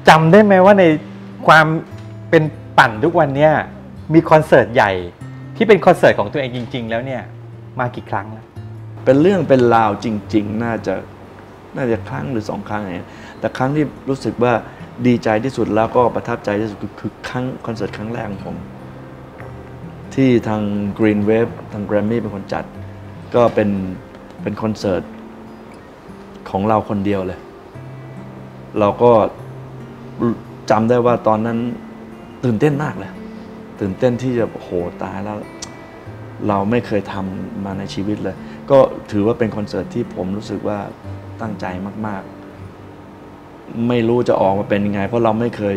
จำได้ไหมว่าในความเป็นปั่นทุกวันเนี้ยมีคอนเสิร์ตใหญ่ที่เป็นคอนเสิร์ตของตัวเองจริงๆแล้วเนี่ยมากี่ครั้งแล้วเป็นเรื่องเป็นราวจริงๆน่าจะครั้งหรือ2 ครั้งเนี่ยแต่ครั้งที่รู้สึกว่าดีใจที่สุดแล้วก็ประทับใจที่สุดคือคอนเสิร์ตครั้งแรกของผมที่ทาง Green Wave ทาง Grammy เป็นคนจัดก็เป็นคอนเสิร์ตของเราคนเดียวเลยเราก็จำได้ว่าตอนนั้นตื่นเต้นมากเลยตื่นเต้นที่จะโหตายแล้วเราไม่เคยทำมาในชีวิตเลยก็ถือว่าเป็นคอนเสิร์ตที่ผมรู้สึกว่าตั้งใจมากๆไม่รู้จะออกมาเป็นยังไงเพราะเราไม่เคย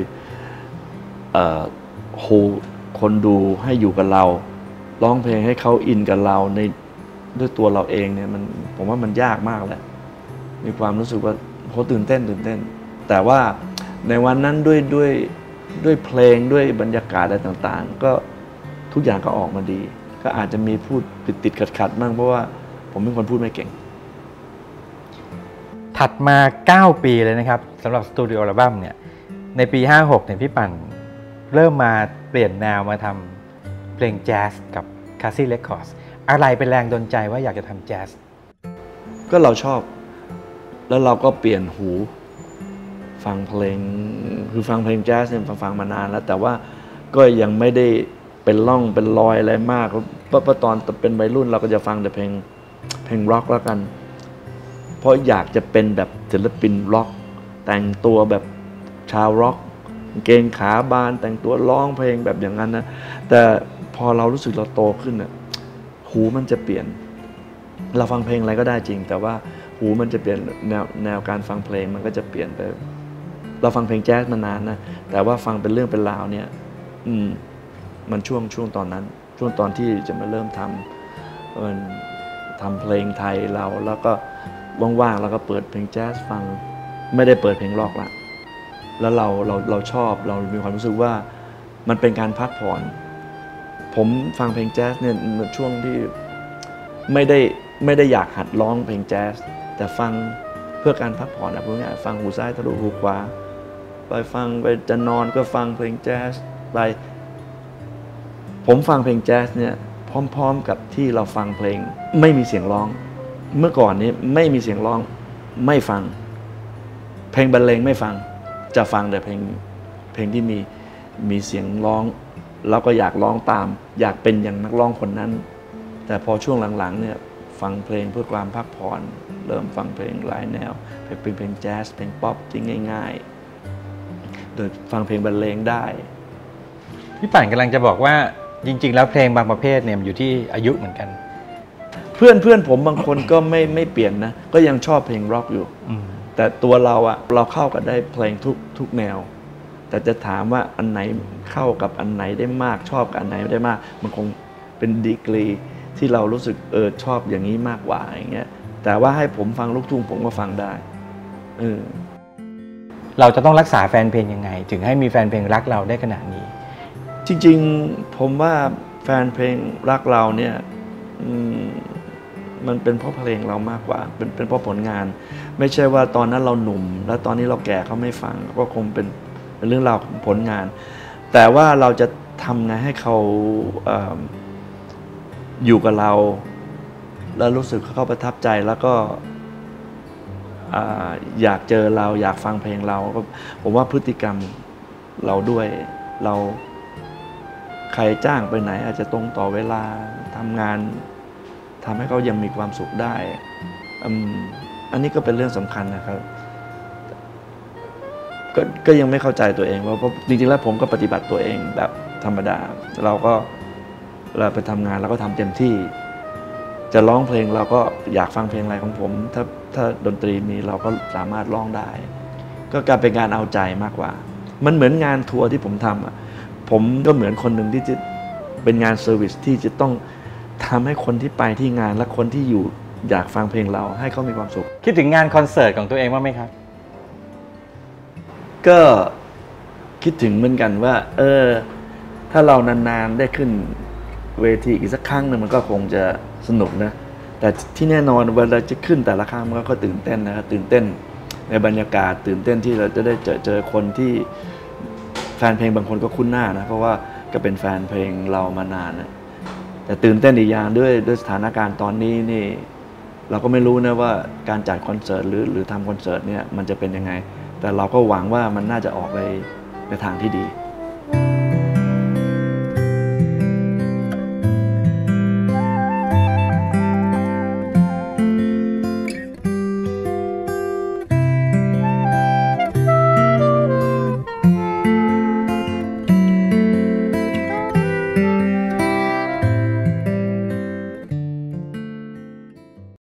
โฮคนดูให้อยู่กับเราร้องเพลงให้เขาอินกับเราในด้วยตัวเราเองเนี่ยผมว่ามันยากมากแหละมีความรู้สึกว่าโหตื่นเต้นแต่ว่าในวันนั้นด้วยเพลงด้วยบรรยากาศอะไรต่างๆก็ทุกอย่างก็ออกมาดีก็อาจจะมีพูดติดขัดบ้างเพราะว่าผมเป็นคนพูดไม่เก่งถัดมา9 ปีเลยนะครับสำหรับสตูดิโออัลบั้มเนี่ยในปี56เนี่ยพี่ปั่นเริ่มมาเปลี่ยนแนวมาทำเพลงแจ๊สกับ Cassie Records อะไรเป็นแรงดลใจว่าอยากจะทำแจ๊สก็เราชอบแล้วเราก็เปลี่ยนหูฟังเพลงคือฟังเพลงแจ๊สเนี่ยฟังมานานแล้วแต่ว่าก็ยังไม่ได้เป็นร่องเป็นรอยอะไรมากเพราะตอนเป็นวัยรุ่นเราก็จะฟังแต่เพลงร็อกแล้วกันเพราะอยากจะเป็นแบบศิลปินร็อกแต่งตัวแบบชาวร็อกเกงขาบานแต่งตัวร้องเพลงแบบอย่างนั้นนะแต่พอเรารู้สึกเราโตขึ้นน่ะหูมันจะเปลี่ยนเราฟังเพลงอะไรก็ได้จริงแต่ว่าหูมันจะเปลี่ยนแนวการฟังเพลงมันก็จะเปลี่ยนไปเราฟังเพลงแจ๊สมานานนะแต่ว่าฟังเป็นเรื่องเป็นราวเนี่ยมันช่วงตอนนั้นช่วงตอนที่จะมาเริ่มทำเพลงไทยเราแล้วก็ว่างๆแล้วก็เปิดเพลงแจ๊สฟังไม่ได้เปิดเพลงร็อกละแล้วเราชอบเรามีความรู้สึกว่ามันเป็นการพักผ่อนผมฟังเพลงแจ๊สเนี่ยช่วงที่ไม่ได้อยากหัดร้องเพลงแจ๊สแต่ฟังเพื่อการพักผ่อนนะพวกนี้ฟังหูซ้ายทะลุหูขวาไปฟังไปจะนอนก็ฟังเพลงแจ๊สไปผมฟังเพลงแจ๊สเนี่ยพร้อมๆกับที่เราฟังเพลงไม่มีเสียงร้องเมื่อก่อนนี้ไม่มีเสียงร้องไม่ฟังเพลงบรรเลงไม่ฟังจะฟังแต่เพลงที่มีเสียงร้องแล้วก็อยากร้องตามอยากเป็นอย่างนักร้องคนนั้นแต่พอช่วงหลังๆเนี่ยฟังเพลงเพื่อความพักผ่อนเริ่มฟังเพลงหลายแนวเป็นเพลงแจ๊สเพลงป๊อปที่ง่ายๆโดยฟังเพลงบรรเลงได้พี่ปั่นกำลังจะบอกว่าจริงๆแล้วเพลงบางประเภทเนี่ยอยู่ที่อายุเหมือนกันเพื่อนผมบางคนก็ไม่เปลี่ยนนะก็ยังชอบเพลงร็อกอยู่แต่ตัวเราเข้ากับได้เพลงทุกแนวแต่จะถามว่าอันไหนเข้ากับอันไหนได้มากชอบกับอันไหนไม่ได้มากมันคงเป็นดีกรีที่เรารู้สึกชอบอย่างนี้มากกว่าอย่างเงี้ยแต่ว่าให้ผมฟังลูกทุ่งผมก็ฟังได้เราจะต้องรักษาแฟนเพลงยังไงถึงให้มีแฟนเพลงรักเราได้ขนาดนี้จริงๆผมว่าแฟนเพลงรักเราเนี่ยมันเป็นเพราะเพลงเรามากกว่าเป็นเพราะผลงานไม่ใช่ว่าตอนนั้นเราหนุ่มแล้วตอนนี้เราแก่เขาไม่ฟังก็คงเป็นเรื่องราวของผลงานแต่ว่าเราจะทำไงให้เขาอยู่กับเราแล้วรู้สึกเขาประทับใจแล้วก็อยากเจอเราอยากฟังเพลงเราก็ผมว่าพฤติกรรมเราด้วยเราใครจ้างไปไหนอาจจะตรงต่อเวลาทำงานทำให้เขายังมีความสุขได้อันนี้ก็เป็นเรื่องสำคัญนะครับก็ยังไม่เข้าใจตัวเองเพราะจริงๆแล้วผมก็ปฏิบัติตัวเองแบบธรรมดาเราก็เราไปทำงานเราก็ทำเต็มที่จะร้องเพลงเราก็อยากฟังเพลงอะไรของผมถ้าดนตรีมีเราก็สามารถร้องได้ก็กลายเป็นการเอาใจมากกว่ามันเหมือนงานทัวร์ที่ผมทำผมก็เหมือนคนหนึ่งที่จะเป็นงานเซอร์วิสที่จะต้องทำให้คนที่ไปที่งานและคนที่อยู่อยากฟังเพลงเราให้เขามีความสุขคิดถึงงานคอนเสิร์ตของตัวเองบ้างไหมครับก็คิดถึงเหมือนกันว่าถ้าเรานานๆได้ขึ้นเวทีอีกสักครั้งนึงมันก็คงจะสนุกนะแต่ที่แน่นอนเวลาจะขึ้นแต่ละครั้งมันก็ตื่นเต้นนะครับตื่นเต้นในบรรยากาศตื่นเต้นที่เราจะได้เจอคนที่แฟนเพลงบางคนก็คุ้นหน้านะเพราะว่าก็เป็นแฟนเพลงเรามานานนะแต่ตื่นเต้นอีกอย่างด้วยสถานการณ์ตอนนี้นี่เราก็ไม่รู้นะว่าการจัดคอนเสิร์ตหรือทำคอนเสิร์ตเนี่ยมันจะเป็นยังไงแต่เราก็หวังว่ามันน่าจะออกไปในทางที่ดี